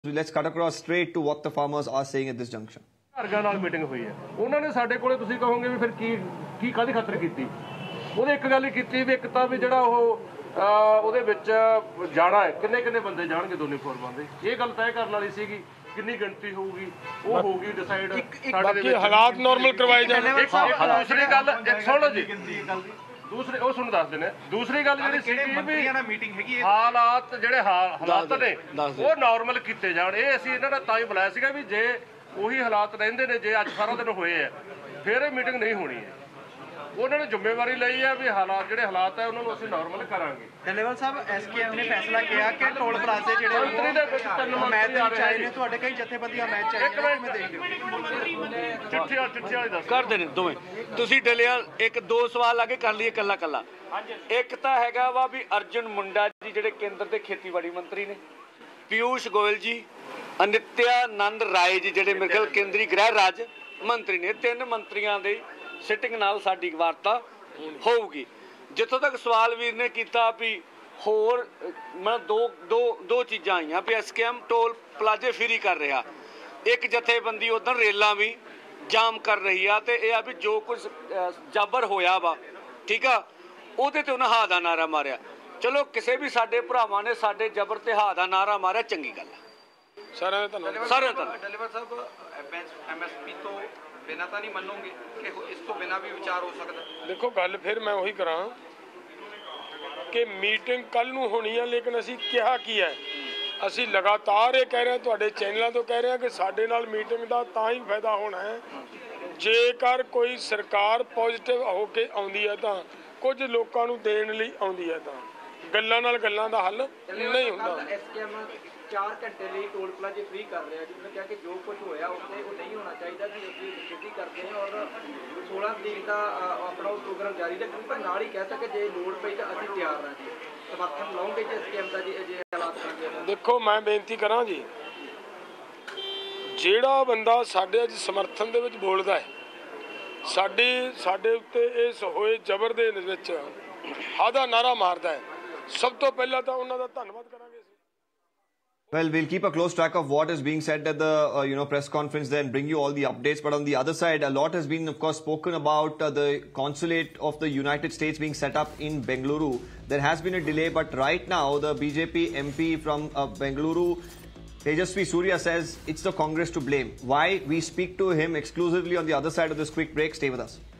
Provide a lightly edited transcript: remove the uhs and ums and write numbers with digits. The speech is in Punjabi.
Let's cut across straight to what the farmers are saying at this junction. ਹਰਗਾ ਨਾਲ ਮੀਟਿੰਗ ਹੋਈ ਹੈ ਉਹਨਾਂ ਨੇ ਸਾਡੇ ਕੋਲੇ ਤੁਸੀਂ ਕਹੋਗੇ ਵੀ ਫਿਰ ਕੀ ਕਾਹਦੀ ਖਾਤਰ ਕੀਤੀ ਉਹਦੇ ਇੱਕ ਗੱਲ ਹੀ ਕੀਤੀ ਵੀ ਇੱਕ ਤਾਂ ਵੀ ਜਿਹੜਾ ਉਹ ਉਹਦੇ ਵਿੱਚ ਜਾਣਾ ਹੈ ਕਿੰਨੇ ਬੰਦੇ ਜਾਣਗੇ ਦੋਨੇ ਫੋਰਮਾਂ ਦੇ ਇਹ ਗੱਲ ਤੈਅ ਕਰਨ ਵਾਲੀ ਸੀਗੀ ਕਿੰਨੀ ਗਿਣਤੀ ਹੋਊਗੀ ਉਹ ਹੋਊਗੀ ਡਿਸਾਈਡ ਸਾਡੇ ਦੇ ਹਾਲਾਤ ਨਾਰਮਲ ਕਰਵਾਏ ਜਾਣ ਦੂਸਰੀ ਗੱਲ ਸੁਣ ਲਓ ਜੀ दूसरे वो सुन दस देने दूसरी गल जी हालात ਜਿਹੜੇ ਹਾਲਾਤ ਨੇ ਉਹ ਨਾਰਮਲ ਕੀਤੇ ਜਾਣ ਇਹ ਅਸੀਂ ਇਹਨਾਂ ਦਾ ਤਾਂ ਹੀ ਬੁਲਾਇਆ ਸੀਗਾ ਵੀ ਜੇ ਉਹੀ ਹਾਲਾਤ ਰਹਿੰਦੇ ਨੇ ਜੇ ਅੱਜ ਸਾਰਾ ਦਿਨ ਹੋਏ ਆ ਫਿਰ ਇਹ ਮੀਟਿੰਗ ਨਹੀਂ ਹੋਣੀ ਹੈ ਉਹਨਾਂ ਨੇ ਜ਼ਿੰਮੇਵਾਰੀ ਲਈ ਹੈ ਵੀ ਹਾਲਾਤ ਜਿਹੜੇ ਹਾਲਾਤ ਹੈ ਉਹਨਾਂ ਨੂੰ ਅਸੀਂ ਨਾਰਮਲ ਕਰਾਂਗੇ ਡੱਲੇਵਾਲ ਸਾਹਿਬ ਐਸਕੇਐਮ ਨੇ ਫੈਸਲਾ ਕੀਤਾ ਕਿ ਟੋਲ ਪਲਾਜ਼ੇ ਜਿਹੜੇ ਮੰਤਰੀ ਦੇ ਵਿੱਚ ਤਿੰਨ ਮੈਚ ਚਾਹੇ ਨੇ ਤੁਹਾਡੇ ਕਈ ਜਥੇਬੰਦੀਆਂ ਮੈਚ ਚਾਹੇ ਇੱਕ ਮਿੰਟ ਚਿੱਠੀ ਵਾਲੀ ਦੱਸ ਕਰਦੇ ਨੇ ਦੋਵੇਂ ਤੁਸੀਂ ਡੱਲੇਵਾਲ ਇੱਕ ਦੋ ਸਵਾਲ ਲਾ ਕੇ ਕਰ ਲਈਏ ਕੱਲਾ ਇੱਕ ਤਾਂ ਹੈਗਾ ਵਾ ਵੀ ਅਰਜੁਨ ਮੁੰਡਾ ਜੀ ਜਿਹੜੇ ਕੇਂਦਰ ਦੇ ਖੇਤੀਬਾੜੀ ਮੰਤਰੀ ਨੇ ਪਿਊਸ਼ ਗੋਇਲ ਜੀ ਨਿਤਿਆਨੰਦ ਰਾਏ ਜੀ ਜਿਹੜੇ ਮੇਰੇ ਖਿਆਲ ਕੇਂਦਰੀ ਗ੍ਰਹਿ ਰਾਜ ਮੰਤਰੀ ਨੇ ਤਿੰਨ ਮੰਤਰੀਆਂ ਦੇ ਸਿਟਿੰਗ ਨਾਲ ਸਾਡੀ ਵਾਰਤਾ ਹੋਊਗੀ ਜਿੱਥੋਂ ਤੱਕ ਸਵਾਲ ਵੀਰ ਨੇ ਕੀਤਾ ਵੀ ਹੋਰ ਮੈਂ ਦੋ ਚੀਜ਼ਾਂ ਆਈਆਂ ਵੀ ਐਸਕੇਐਮ ਟੋਲ ਪਲਾਜ਼ੇ ਫ੍ਰੀ ਕਰ ਰਿਹਾ ਇੱਕ ਜਥੇਬੰਦੀ ਉਧਰ ਰੇਲਾਂ ਵੀ ਜਾਮ ਕਰ ਰਹੀ ਆ ਤੇ ਇਹ ਆ ਵੀ ਜੋ ਕੁਝ ਜਾਬਰ ਹੋਇਆ ਵਾ ਠੀਕ ਆ ਉਹਦੇ ਤੇ ਉਹਨਾਂ ਹਾ ਦਾ ਨਾਰਾ ਮਾਰਿਆ ਚਲੋ ਕਿਸੇ ਵੀ ਸਾਡੇ ਭਰਾਵਾਂ ਨੇ ਸਾਡੇ ਜਬਰ ਤੇ ਹਾ ਦਾ ਨਾਰਾ ਮਾਰਿਆ ਚੰਗੀ ਗੱਲ ਆ ਸਾਰਿਆਂ ਦਾ ਡੱਲੇਵਾਲ ਸਾਹਿਬ ਐਮਐਸਪੀ ਤੋਂ ਬਿਨਾਂ ਤਾਂ ਨਹੀਂ ਮੰਨੋਗੇ ਕਿ ਇਸ ਤੋਂ ਬਿਨਾਂ ਵੀ ਵਿਚਾਰ ਹੋ ਸਕਦਾ ਦੇਖੋ ਗੱਲ ਫਿਰ ਮੈਂ ਉਹੀ ਕਰਾਂ ਕਿ ਮੀਟਿੰਗ ਕੱਲ ਨੂੰ ਹੋਣੀ ਹੈ ਲੇਕਿਨ ਅਸੀਂ ਕਿਹਾ ਕੀ ਹੈ ਅਸੀਂ ਲਗਾਤਾਰ ਇਹ ਕਹਿ ਰਹੇ ਹਾਂ ਤੁਹਾਡੇ ਚੈਨਲਾਂ ਤੋਂ ਕਹਿ ਰਹੇ ਹਾਂ ਕਿ ਸਾਡੇ ਨਾਲ ਮੀਟਿੰਗ ਦਾ ਤਾਂ ਹੀ ਫਾਇਦਾ ਹੋਣਾ ਹੈ ਜੇਕਰ ਕੋਈ ਸਰਕਾਰ ਪੋਜ਼ਿਟਿਵ ਹੋ ਕੇ ਆਉਂਦੀ ਹੈ ਤਾਂ ਕੁਝ ਲੋਕਾਂ ਨੂੰ ਦੇਣ ਲਈ ਆਉਂਦੀ ਹੈ ਤਾਂ ਗੱਲਾਂ ਨਾਲ ਗੱਲਾਂ ਦਾ ਹੱਲ ਨਹੀਂ ਹੁੰਦਾ 4 ਘੰਟੇ ਲਈ ਟੋਲ ਪਲਾਜ਼ੇ ਫ੍ਰੀ ਕਰ ਰਿਹਾ ਜਿਸ ਨੇ ਕਿਹਾ ਕਿ ਜੋ ਕੁਝ ਹੋਇਆ ਉੱਥੇ ਉਹ ਨਹੀਂ ਹੋਣਾ ਚਾਹੀਦਾ ਜੀ ਅਸੀਂ ਛੁੱਟੀ ਕਰਦੇ ਹਾਂ ਔਰ 16 ਤਰੀਕ ਦਾ ਆਪਣਾ ਉਹ ਪ੍ਰੋਗਰਾਮ ਜਾਰੀ ਰੱਖਣ ਪਰ ਨਾਲ ਹੀ ਕਹਿ ਸਕੇ ਜੇ ਲੋੜ ਪਈ ਤਾਂ ਅਸੀਂ ਤਿਆਰ ਹਾਂ ਜੀ ਸਮਰਥਨ ਲਾਉਂਗੇ ਜੀ ਐਸਕੇਐਮ ਦਾ ਜੀ ਅਜੇ ਹਾਲਾਤ ਬਣ ਦੇਖੋ ਮੈਂ ਬੇਨਤੀ ਕਰਾਂ ਜੀ ਜਿਹੜਾ ਬੰਦਾ ਸਾਡੇ ਅੱਜ ਸਮਰਥਨ ਦੇ ਵਿੱਚ ਬੋਲਦਾ ਹੈ ਸਾਡੇ ਉੱਤੇ ਇਸ ਹੋਏ ਜ਼ਬਰ ਦੇ ਵਿੱਚ ਹਾਦਾ ਨਾਰਾ ਮਾਰਦਾ ਹੈ ਸਭ ਤੋਂ ਪਹਿਲਾਂ ਤਾਂ ਉਹਨਾਂ ਦਾ ਧੰਨਵਾਦ ਕਰਾਂਗੇ Well, we'll keep a close track of what is being said at the press conference there and bring you all the updates. But on the other side, a lot has been, of course, spoken about the consulate of the United States being set up in Bengaluru. There has been a delay, but right now the BJP MP from Bengaluru, Tejasvi Surya, says it's the Congress to blame. Why? We speak to him exclusively on the other side of this quick break. Stay with us.